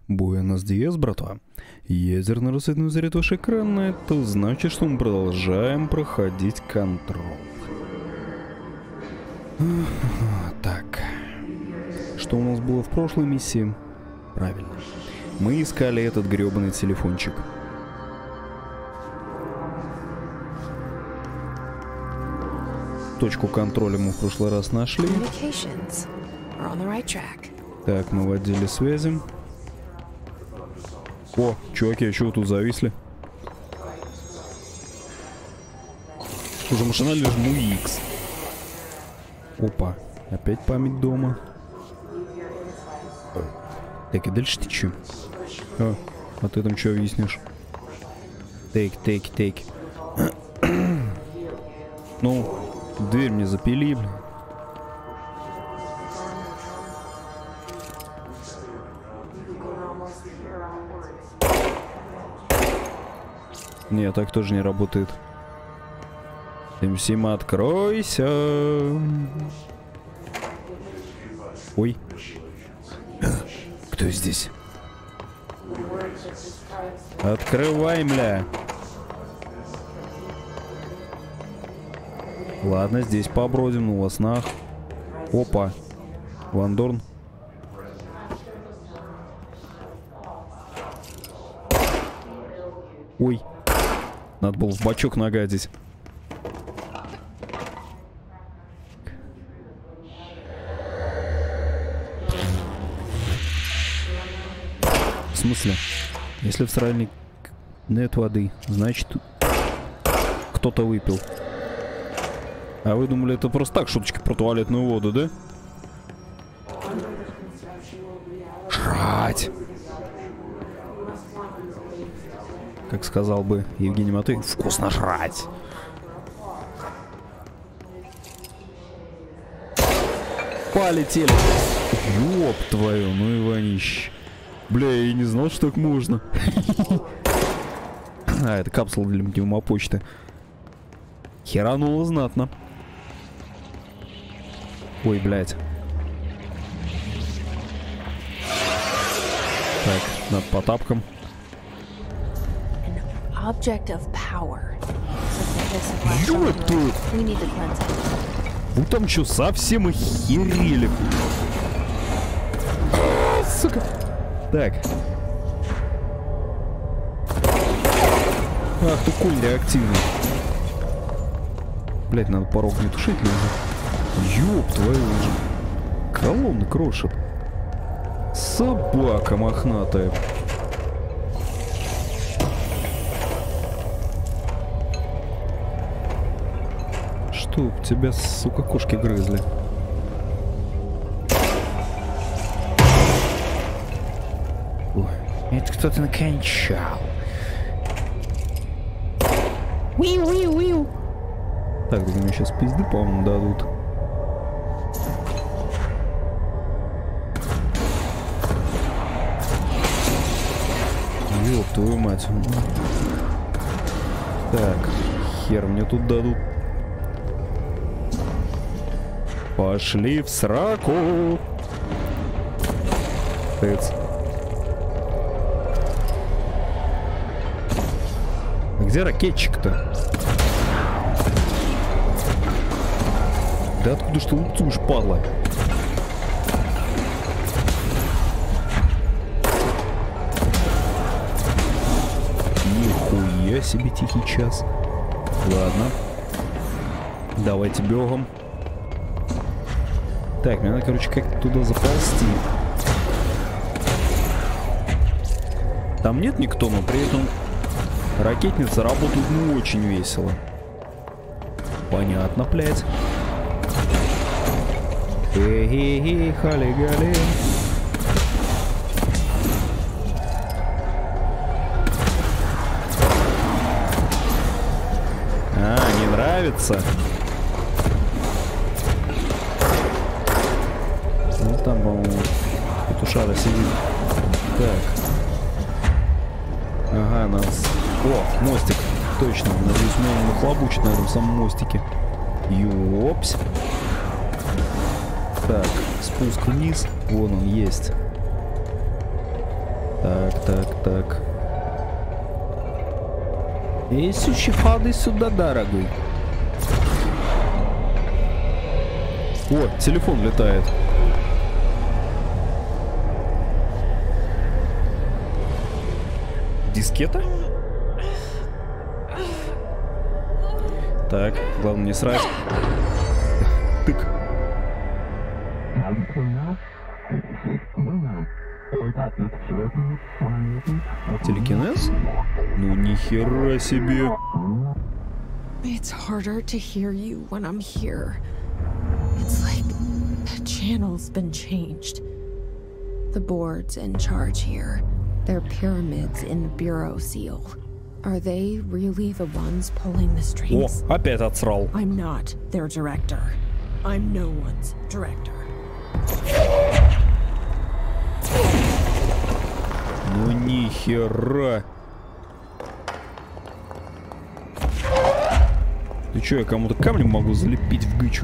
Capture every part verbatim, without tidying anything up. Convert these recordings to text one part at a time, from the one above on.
Буэнос диас, братва. Ядерный рассветный заряд ваш экран, это значит, что мы продолжаем проходить контроль. Так. Что у нас было в прошлой миссии? Правильно. Мы искали этот гребаный телефончик. Точку контроля мы в прошлый раз нашли. Так, мы в отделе связи. О, чуваки, а чего тут зависли? Уже машинально жму X. Опа, опять память дома. Так, и дальше ты че? А, а ты там что объяснишь? Тейк, тейк, тейк. Ну, дверь мне запили, блин. Не, так тоже не работает. Сим-Сим, откройся. Ой. Кто здесь? Открывай, мля. Ладно, здесь побродим, ну во снах. Опа. Вандорн. Ой. Надо было в бачок нагадить. В смысле? Если в сральник нет воды, значит кто-то выпил. А вы думали, это просто так шуточки про туалетную воду, да? Жрать! Как сказал бы Евгений Матвеев, вкусно жрать. Полетели. Ёб твою, ну Иванище. Бля, я и не знал, что так можно. А, это капсула для пневмопочты. Херануло знатно. Ой, блядь. Так, надо по тапкам. Ёпта! Вы там что, совсем охерели? А, сука! Так. Ах ты конь реактивный. Блять, надо порог не тушить, надо. Ёб твою же. Колонны крошат. Собака мохнатая. Чтоб тебя, сука, кошки грызли. Ой, это кто-то накончал. Уиу-уиу-уиу. Так, мне сейчас пизды, по-моему, дадут. Ёб твою мать. Так, хер мне тут дадут. Пошли в сраку. Тэц. А где ракетчик-то? Да откуда что лупцуешь, падла? Нихуя себе тихий час. Ладно. Давайте бегом. Так, мне надо, короче, как-то туда заползти. Там нет никто, но при этом ракетницы работают ну очень весело. Понятно, блядь. Хе-хе-хе, хали-гали. А, не нравится? Ну там, по-моему, петушара сидит. Так. Ага, нас... О, мостик. Точно. Надеюсь, меня нахлобучит на этом самом мостике. Ёпсь. Так, спуск вниз. Вон он есть. так, так. Эй, ходи сюда, дорогой. О, телефон летает. Дискета? Так, главное не срать. Тык. Телекинез? Ну нихера себе. It's harder to hear you when I'm here. It's like the channel's been changed. The board's in charge here. They're pyramids in the bureau seal. Are they really the ones pulling the strings? О, опять отсрал. I'm not their director. I'm no one's director. Ну нихера. Ты чё, я кому-то камнем могу залепить в гычу?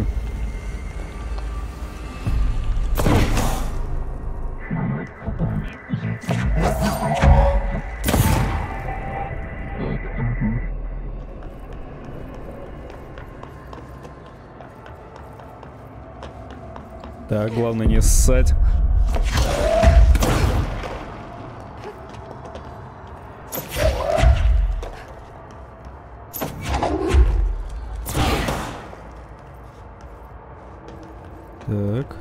Так, главное не ссать. Так.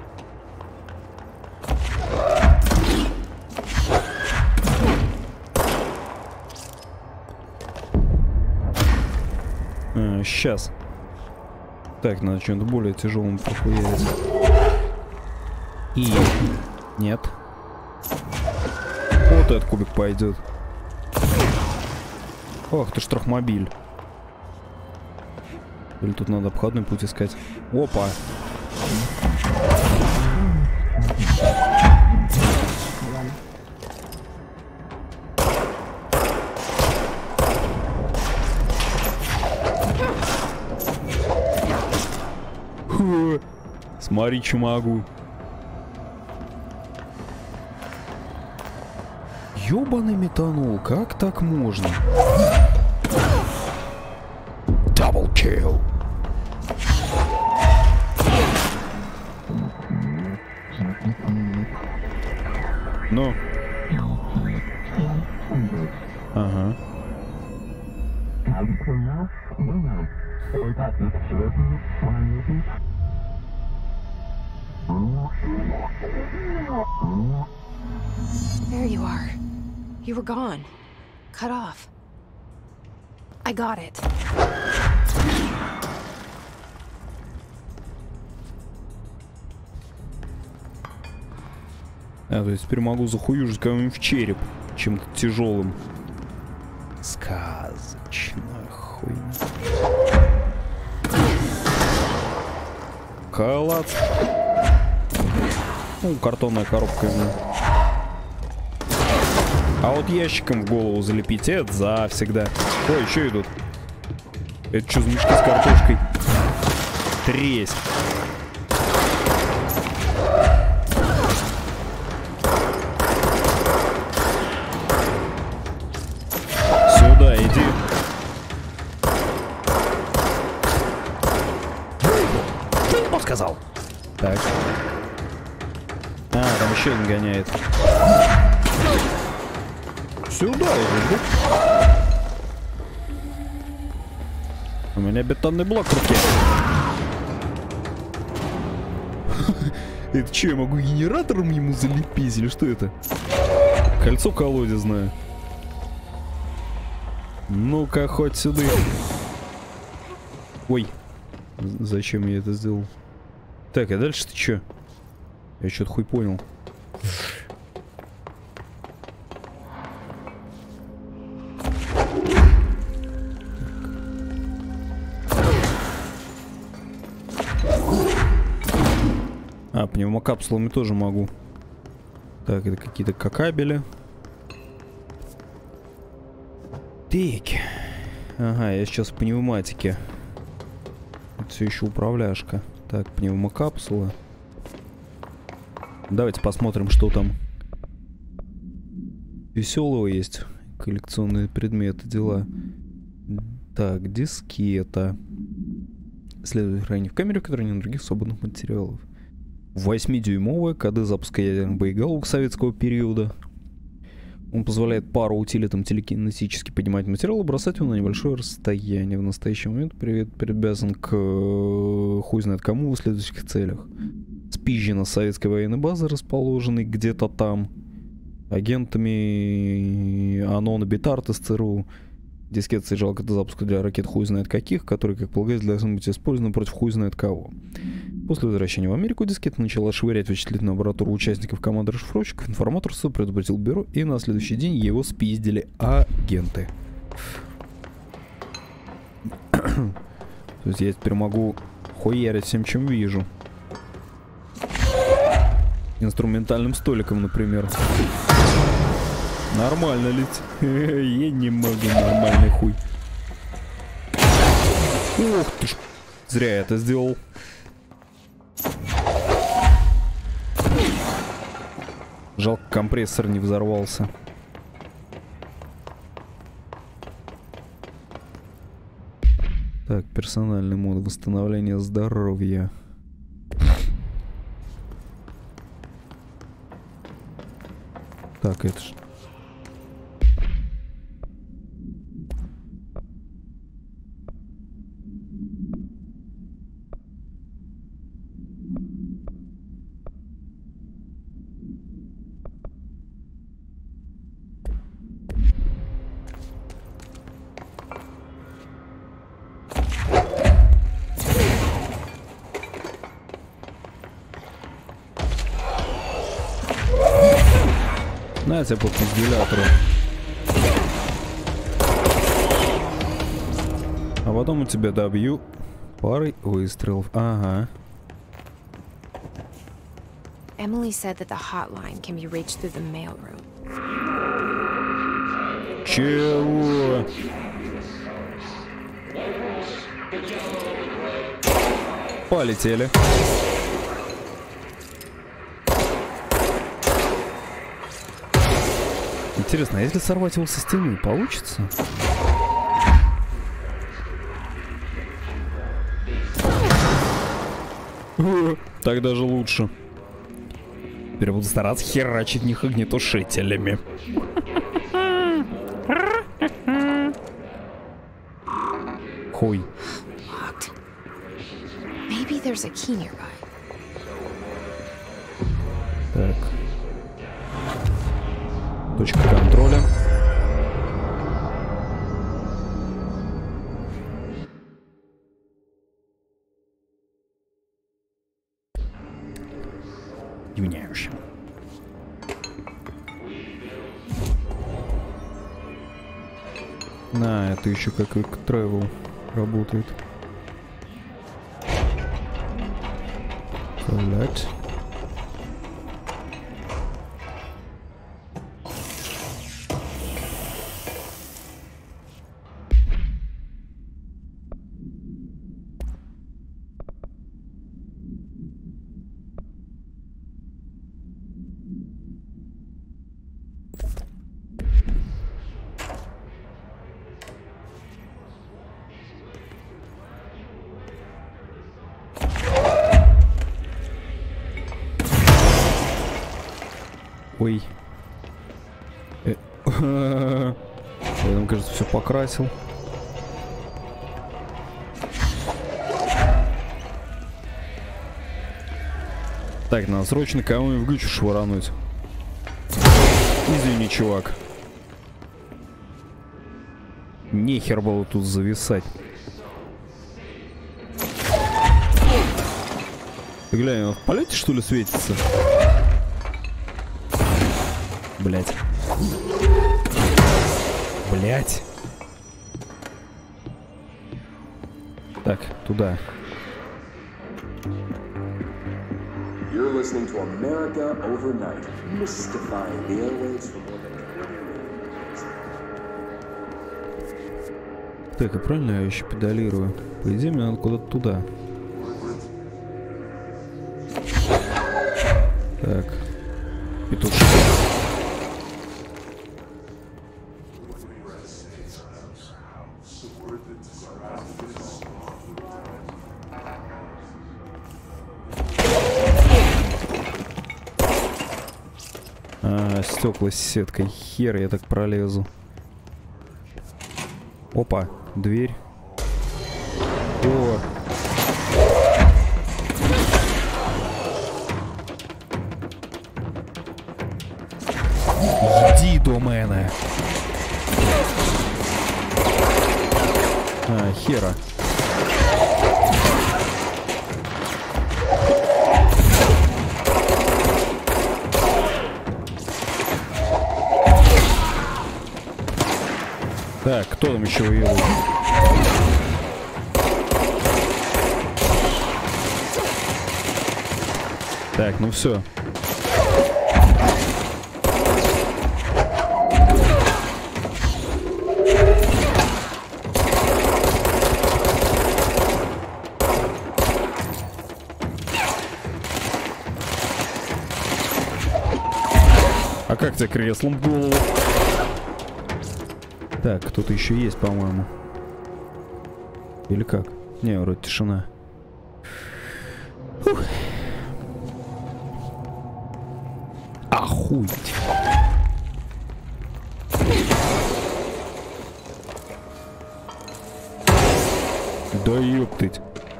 А, сейчас. Так, надо что-то более тяжелым прохуярить. И... Нет. Вот этот кубик пойдет. Ох ты, штрафмобиль. Или тут надо обходной путь искать. Опа. Фу. Смотри, что могу. Ёбаный метанол, как так можно? Double kill. Ну. Ага. There you are. You were gone. Cut off. I got it. А, то есть теперь могу захуюжить кого-нибудь в череп чем-то тяжелым. Сказочная хуйня. Калац. Ну, картонная коробка. А вот ящиком в голову залепить, это завсегда. Ой, еще идут. Это что за мешки с картошкой? Тресь. Сюда иди. Что сказал? Так. А, там еще один гоняет. Сюда иди. У меня бетонный блок в руке. Это что, я могу генератором ему залепить или что это? Кольцо колодезное. Ну-ка, хоть сюда. Ой. Зачем я это сделал? Так, а дальше ты чё? Я что-то хуй понял. А, пневмокапсулами тоже могу. Так, это какие-то кабели. Так. Ага, я сейчас в пневматике. Это все еще управляшка. Так, пневмокапсула. Давайте посмотрим, что там. веселого есть. Коллекционные предметы, дела. Так, дискета. Следует хранить в камере, в которой нет других свободных материалов. восьмидюймовая, коды запуска ядерных боеголовок советского периода. Он позволяет пару утилитам телекинетически поднимать материал и бросать его на небольшое расстояние. В настоящий момент привет привязан к хуй знает кому в следующих целях. Спизжена с советской военной базы, расположенной где-то там. Агентами ОНО на Битарт из ЦРУ. Дискет содержал коды запуска для ракет хуй знает каких, которые, как полагается, должны быть использованы против хуй знает кого. После возвращения в Америку дискет начала швырять вычислительную аппаратуру участников команды расшифровщиков. Информатор предупредил бюро, и на следующий день его спиздили агенты. То есть я теперь могу хуярить всем, чем вижу. Инструментальным столиком, например. Нормально ли? Я не могу, нормальный хуй. Ух ты ж. Зря я это сделал. Жалко, компрессор не взорвался. Так, персональный мод восстановления здоровья. Так, это ж... На тебе по пиздюлятору. А потом у тебя добью парой выстрелов. Ага. Emily said that the hotline can be reached through the mailroom. Чего? Полетели. Интересно, а если сорвать его со стены, получится? Так даже лучше. Теперь буду стараться херачить в них огнетушителями. Хуй. Так. Точка контроля. Юняющим. На, это еще как Quick Travel работает. Collect. Ой. Э Я там, кажется, все покрасил. Так, надо срочно кого-нибудь в глючу швырануть. Извини, чувак. Нехер было тут зависать. Ты глянь, он в полете, что ли, светится? Блять. Блять. Так, туда. You're listening to America Overnight, mystifying the airwaves for more than twenty years. Так, и правильно я еще педалирую? По идее, мне надо куда-то туда. Так. Петушки. А, стекла с сеткой. Хер я так пролезу. Опа, дверь. О. Иди до мене. А, хера. Так, кто там еще воевал? Так, ну все. А как тебе креслом в голову? Так, кто-то еще есть, по-моему. Или как? Не, вроде тишина. Фух. Охуеть. Да ёптыть.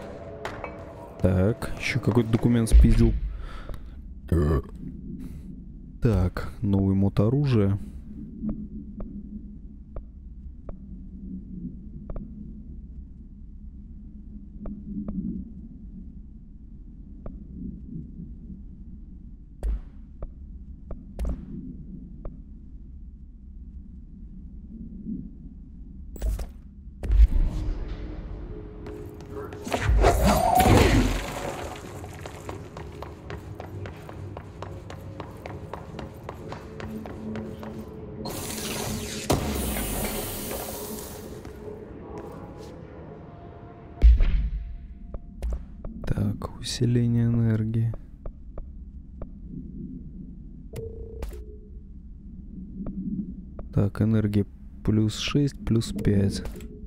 Так, еще какой-то документ спиздил. Так, новый мод оружия. Так, усиление энергии. Так, энергия плюс шесть, плюс пять.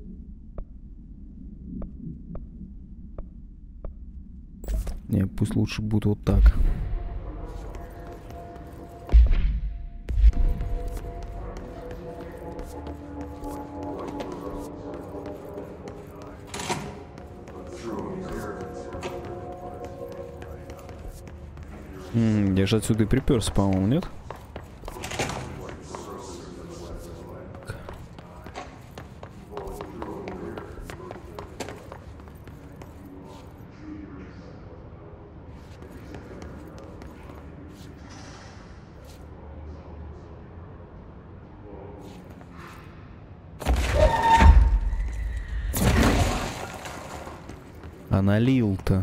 Не, пусть лучше будет вот так. М-м, я же отсюда и приперся, по-моему, нет? А налил-то.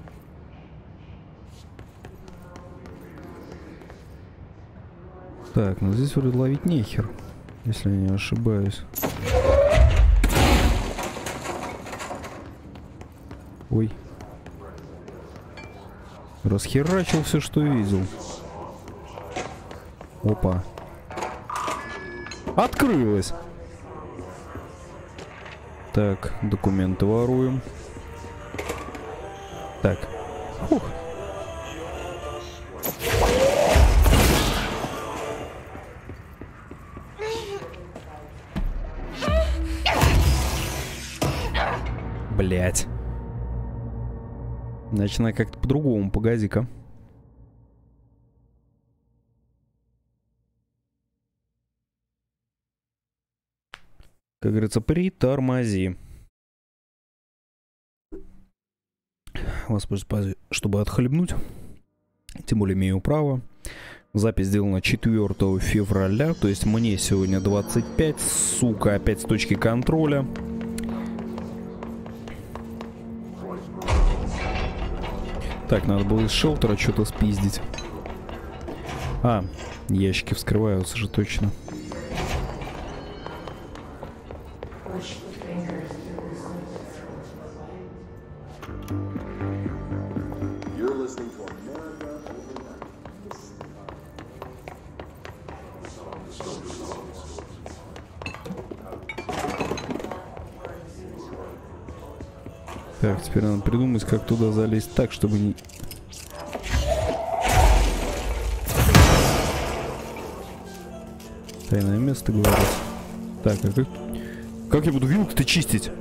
Так, ну здесь вроде ловить нехер, если я не ошибаюсь. Ой. Расхерачил все, что видел. Опа. Открылось. Так, документы воруем. Так. Фух. Блять. Начинай как-то по-другому, погоди-ка. Как говорится, притормози. Воспользуюсь, чтобы отхлебнуть. Тем более имею право. Запись сделана четвёртого февраля. То есть мне сегодня двадцать пять. Сука, опять с точки контроля. Так, надо было из шелтера что-то спиздить. А, ящики вскрываются же точно. Так, теперь надо придумать, как туда залезть так, чтобы не... Тайное место, говорит. Так, а как... Как я буду вилку-то чистить?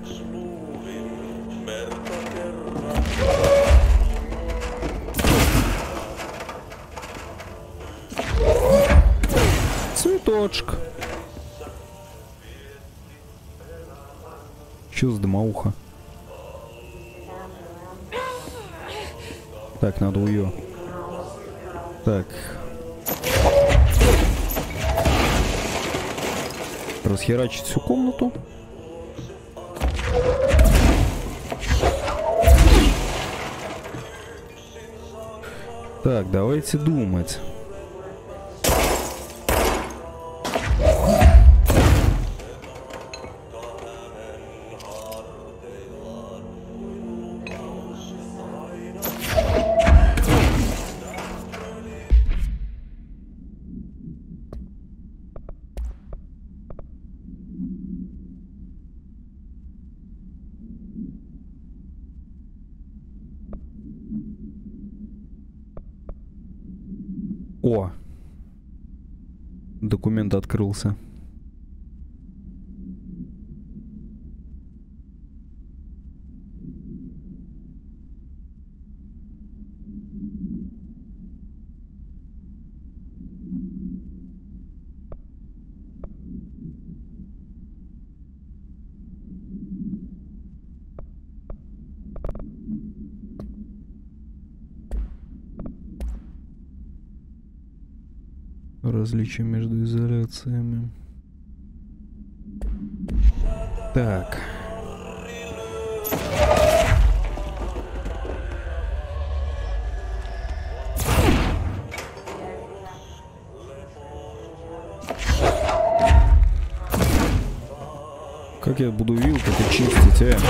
Цветочек. Чё за дымоуха? Так, надо ее. Так. Расхерачить всю комнату. Так, давайте думать. О! Документ открылся. Различия между изоляциями. Так. Как я буду вилку-то чистить, а?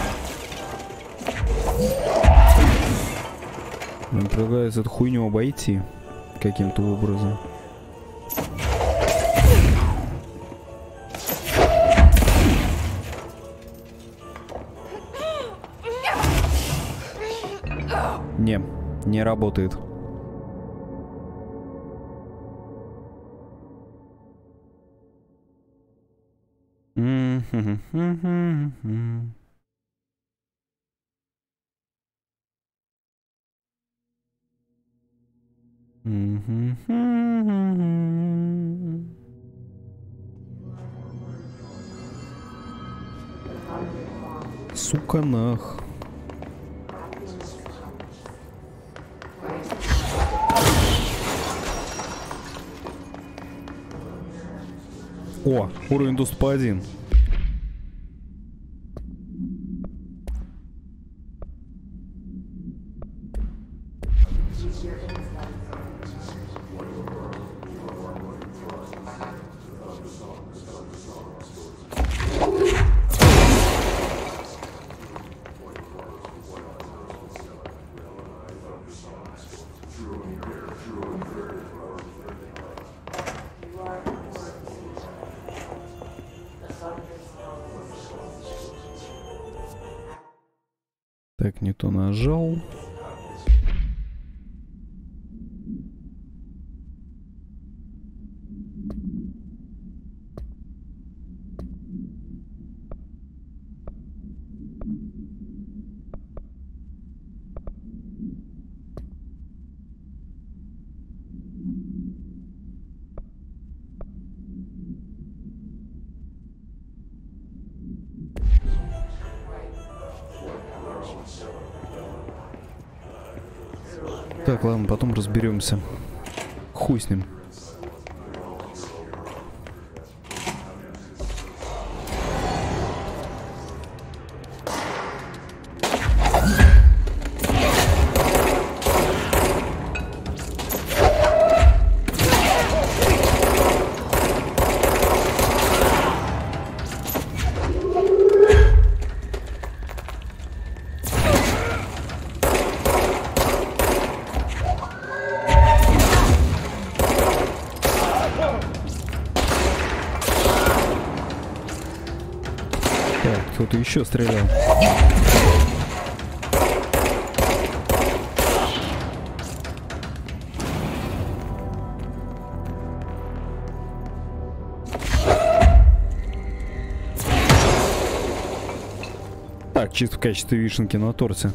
Мне предлагается эту хуйню обойти каким-то образом. Не, не работает. Сука нах. О, уровень доступа один. Так, не то нажал. Так, ладно, потом разберемся. Хуй с ним. Кто-то еще стрелял. Так, чисто в качестве вишенки на торте.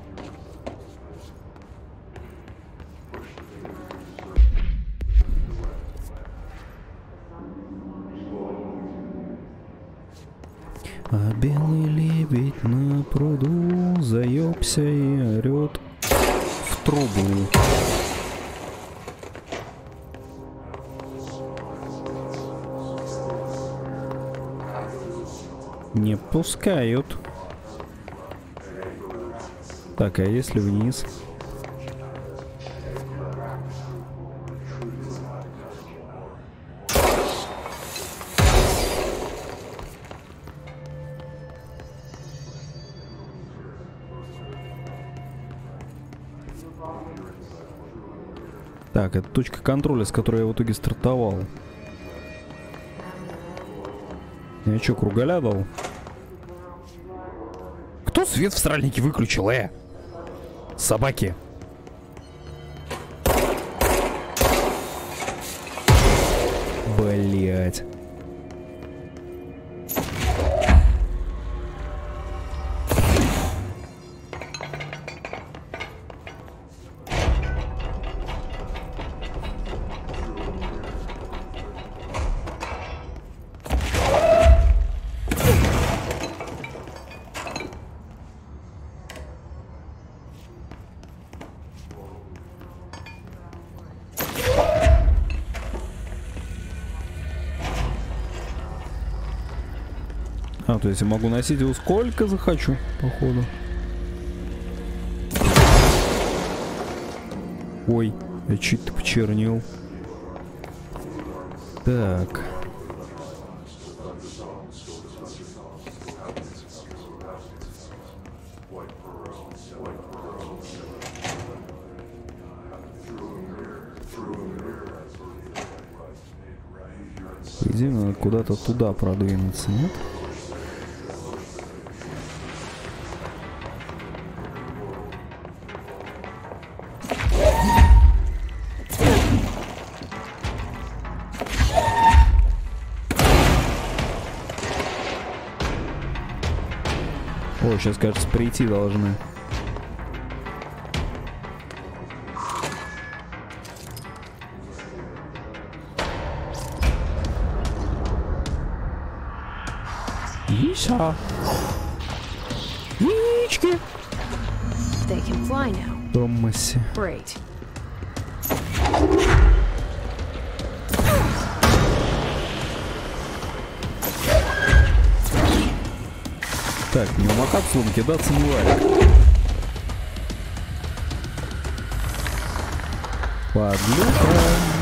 А белый лебедь на пруду заебся и орет в трубу. Не пускают. Так, а если вниз? Так, это точка контроля, с которой я в итоге стартовал. Я что, кругаля дал? Кто свет в сральнике выключил, э? Собаки. Блять. А, то есть я могу носить его сколько захочу, походу. Ой, я чуть-то почернил. Так. По идее, надо куда-то туда продвинуться, нет? О, сейчас, кажется, прийти должны. Иса. Яички. They can fly now. Томаси. Great. Так, пневмокапсулом кидаться не варит. Подлюка.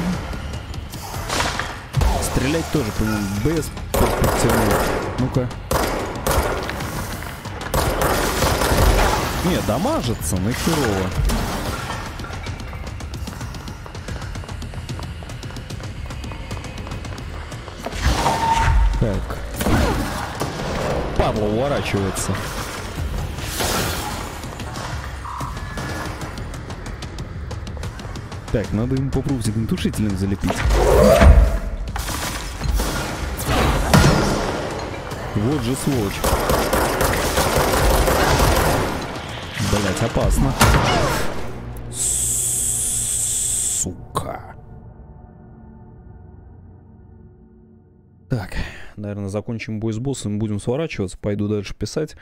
Стрелять тоже, по-моему, бесперспективно. Ну-ка. Не, дамажится, но херово. Так. Падла уворачивается. Так, надо ему попробовать огнетушителем залепить. Вот же сволочь. Блять, опасно. Сука. Так, наверное, закончим бой с боссом, будем сворачиваться, пойду дальше писать.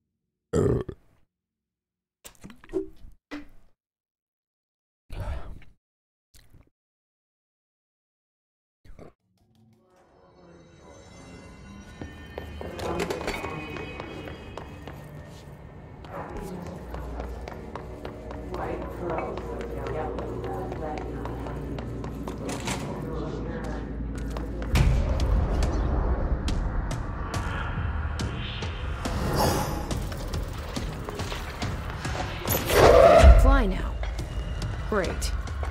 Fly now. Great.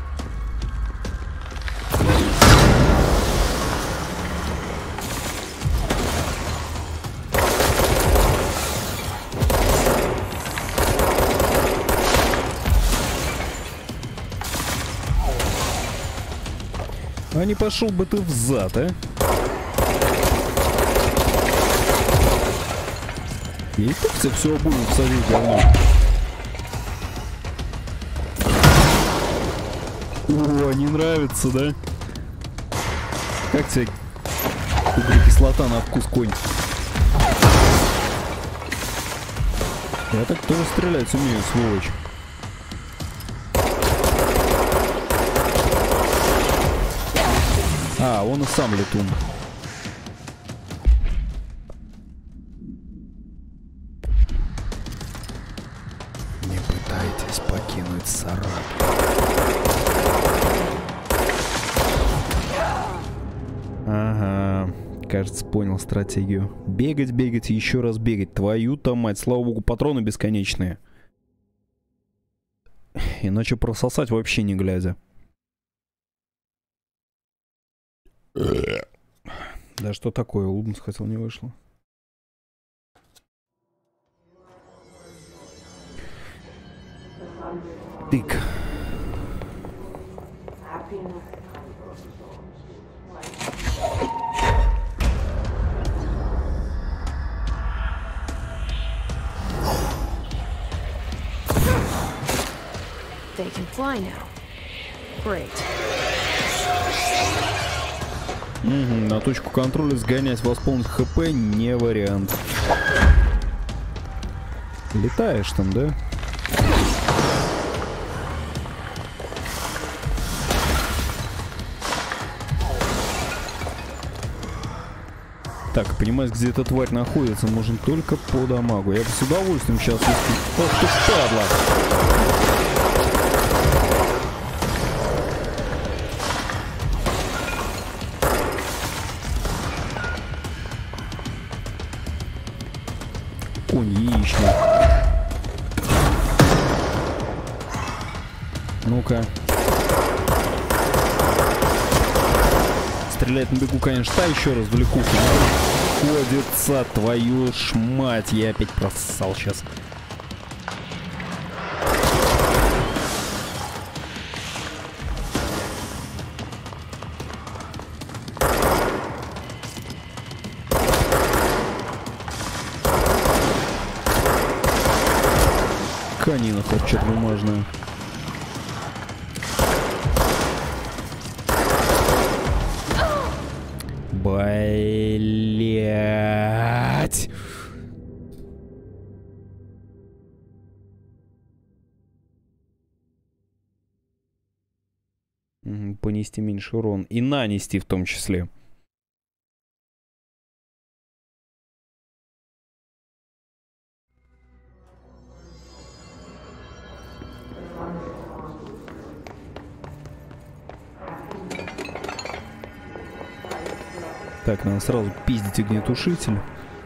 А не пошел бы ты взад, а? И так все, все будем садить говно. О, не нравится, да? Как тебе углекислота на вкус, конь? Я так тоже стрелять умею, сволочь. А, он и сам летун. Не пытайтесь покинуть Сарат. Ага, кажется, понял стратегию. Бегать, бегать и еще раз бегать. Твою-то мать, слава богу, патроны бесконечные. Иначе прососать вообще не глядя. Да что такое, улыбнуться хотел, не вышло. Тык. They can fly now. Great. Угу, на точку контроля сгонять, восполнить хп не вариант. Летаешь там, да? Так, понимать, где эта тварь находится, можно только по дамагу. Я бы с удовольствием сейчас... Ох ты, падла! Конь яичный. Ну-ка. Стрелять на бегу, конечно, та еще раз далеко. Ходится, твою ж мать. Я опять просал сейчас. Канина хоть что-то бумажное. Блять. Понести меньше урон. И нанести в том числе. Так, надо сразу пиздить огнетушитель.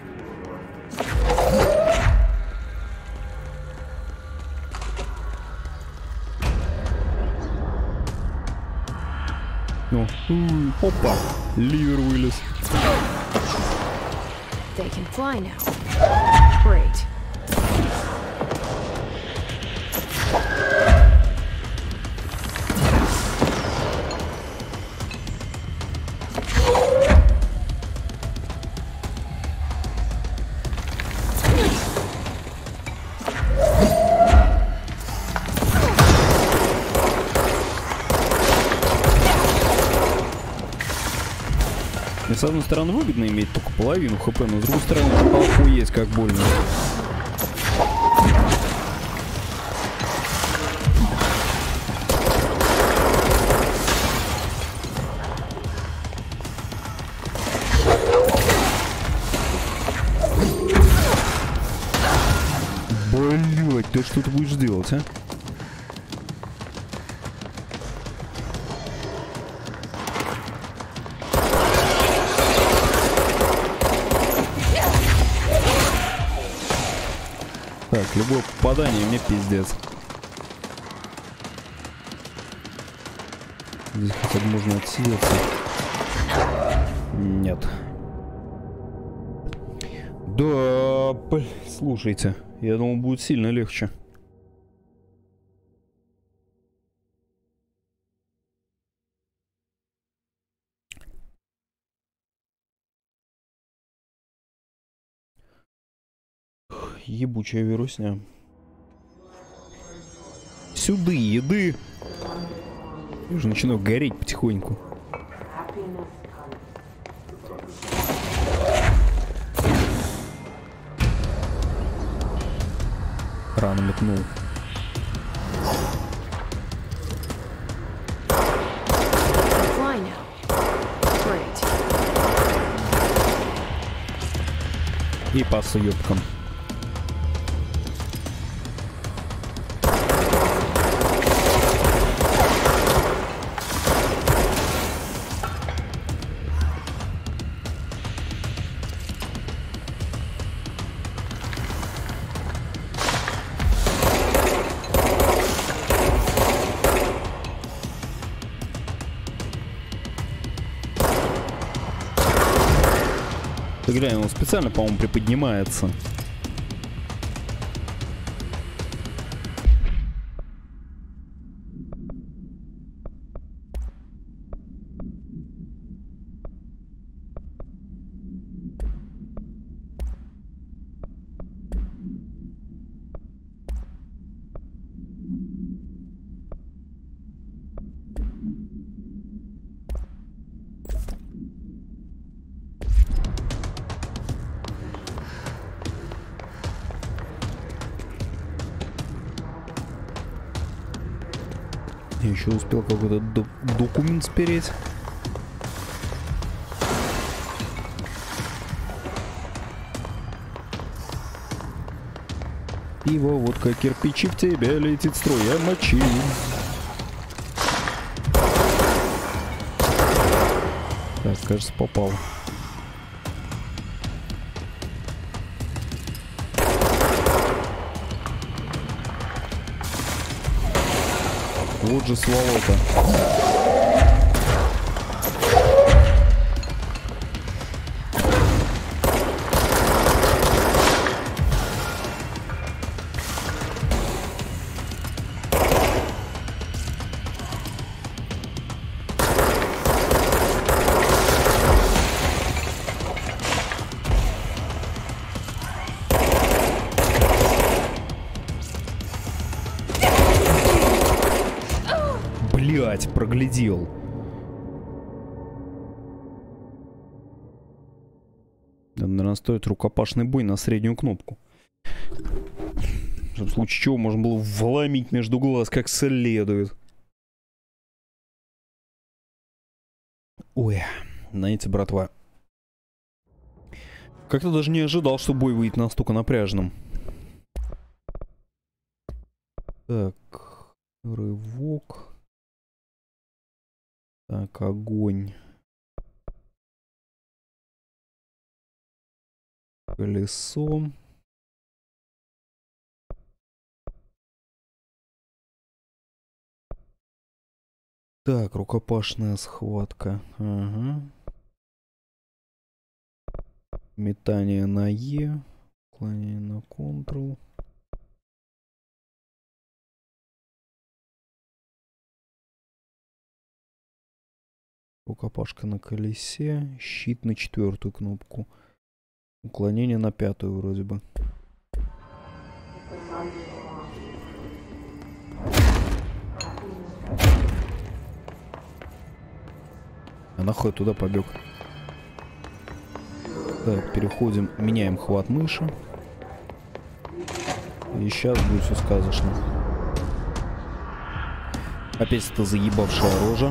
Ну, опа, ливер вылез. They can fly now. Great. С одной стороны выгодно иметь только половину хп, но с другой стороны охуеть как больно. Блять, ты что ты будешь делать, а? Так, любое попадание мне пиздец. Здесь хотя бы можно отсидеться. Нет. Да, блин, слушайте, я думал, будет сильно легче. ебучая вирусня. Сюда еды. Я уже начинаю гореть потихоньку. Рано метнул. И по съебкам. Ты глянь, он специально, по-моему, приподнимается. Я еще успел какой-то до документ спереть. Пиво, водка, кирпичи, в тебя летит струя мочи. Так, кажется, попал. Вот же сволота. Блять, проглядел. Надо, наверное, стоит рукопашный бой на среднюю кнопку. В случае чего можно было вломить между глаз как следует. Ой, знаете, братва. Как-то даже не ожидал, что бой выйдет настолько напряженным. Так, рывок. Так, огонь. Колесо. Так, рукопашная схватка. Ага. Метание на Е. Уклонение на Ctrl. Рукопашка на колесе. Щит на четвертую кнопку. Уклонение на пятую вроде бы. А нахуй туда побег. Так, переходим, меняем хват мыши. И сейчас будет все сказочно. Опять это заебавшая рожа.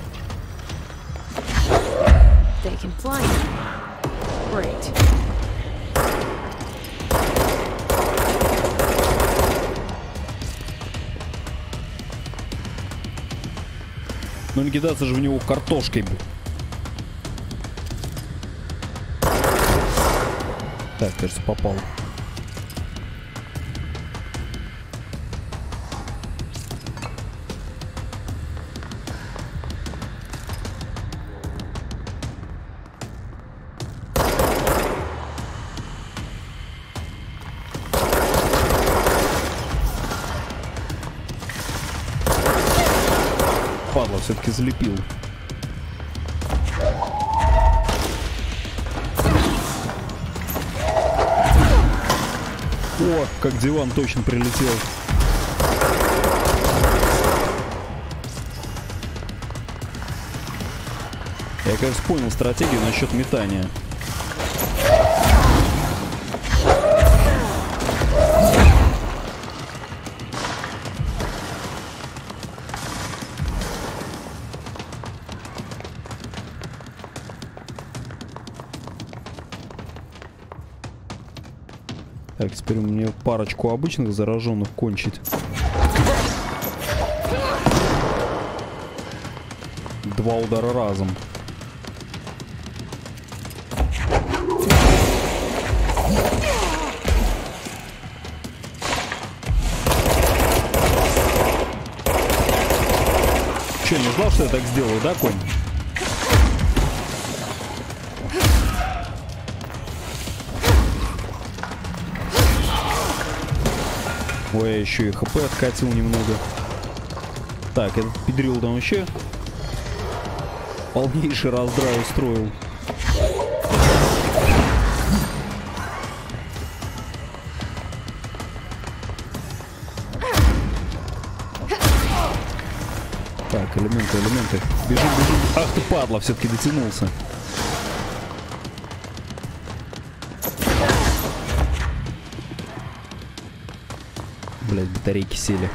They can fly. Great. Ну не кидаться же в него картошкой. Так, кажется, попал. Падла, все-таки залепил. О, как диван точно прилетел. Я, кажется, понял стратегию насчет метания. Так, теперь мне парочку обычных зараженных кончить. Два удара разом. Че, не знал, что я так сделаю, да, конь? Ой, я еще и хп откатил немного. Так, этот педрил там вообще полнейший раздрай устроил. Так, элементы, элементы. Бежим, бежим. Ах ты падла, все-таки дотянулся. Блять, батарейки сели.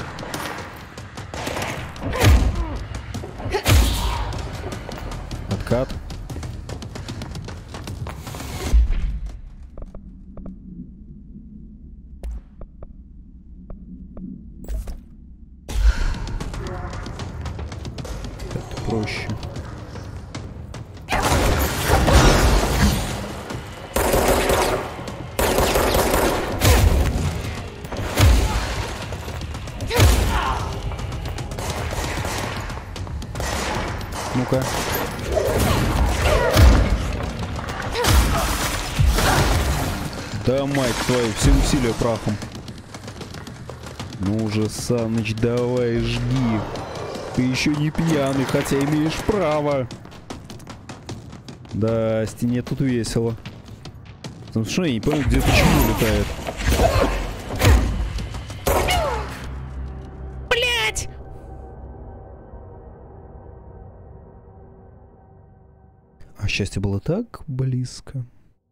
Откат. Это проще. Ну-ка. Да, мать твою, все усилия прахом. Ну уже, Саныч, давай жги. Ты еще не пьяный, хотя имеешь право. Да, стене тут весело. Потому что я не понял, где почему летает. Блять! А счастье было так близко.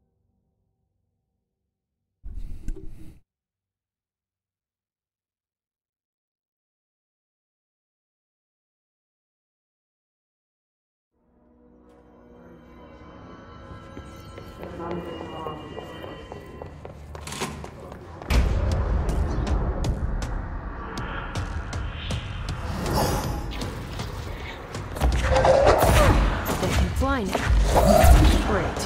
Fly now. Great.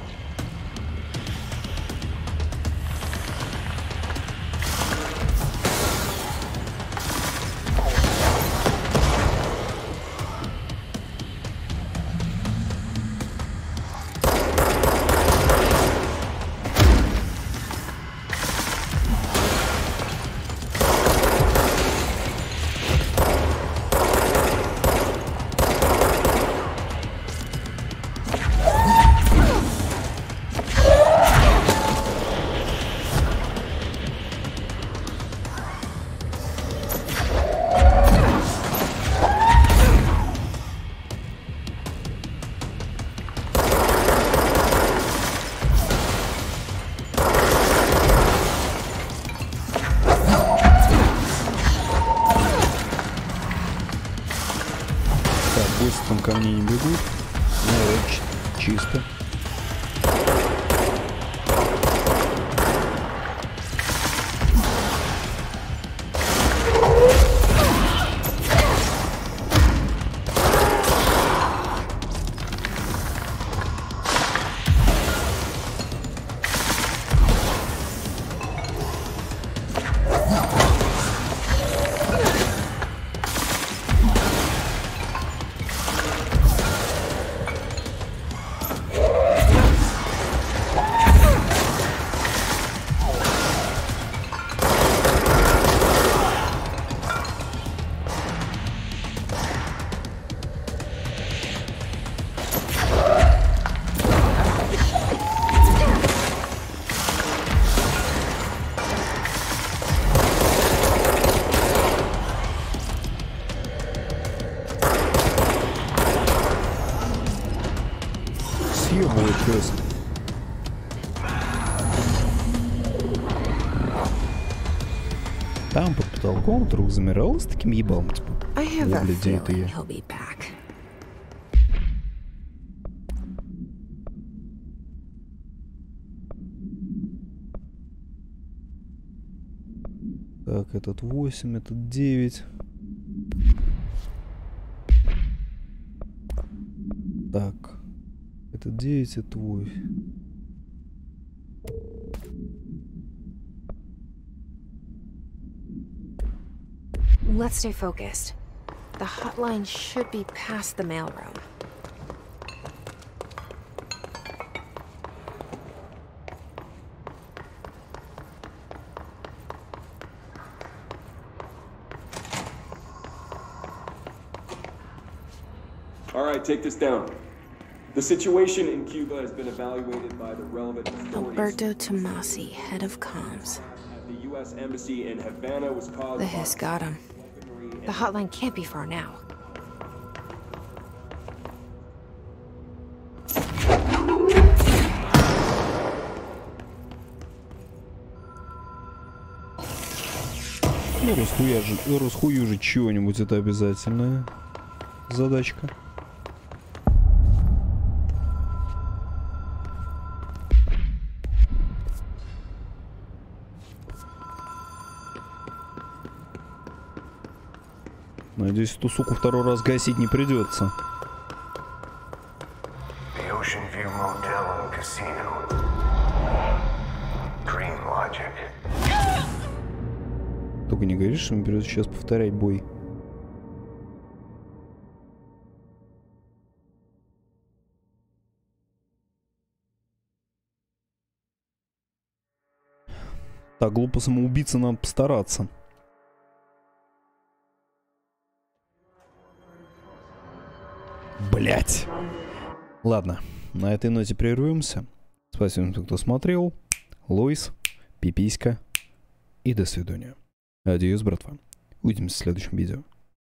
Там ко мне не бегут. Ну, чисто. съебывает сейчас. Там под потолком вдруг замирал с таким ебалом, типа. I have a Выглядит это feeling я. he'll be back. Так, этот восемь, этот девять. Так, этот девять, это твой. Let's stay focused. The hotline should be past the mailroom. All right, take this down. The situation in Cuba has been evaluated by the relevant authorities. Alberto Tomasi, head of comms. At the U S Embassy in Havana was caused The by hiss got him. The hotline can't be far now. Ну, расхуяжить, расхуюжить чего-нибудь, это обязательная задачка. Надеюсь, эту суку второй раз гасить не придется. The Ocean View Motel and Casino. Dream Logic. Только не говоришь, что мне придется сейчас повторять бой. Так, глупо самоубийца, надо постараться. Блять. Ладно, на этой ноте прервемся. Спасибо, кто смотрел. Лоис, пиписька и до свидания. Адьос, братва. Увидимся в следующем видео.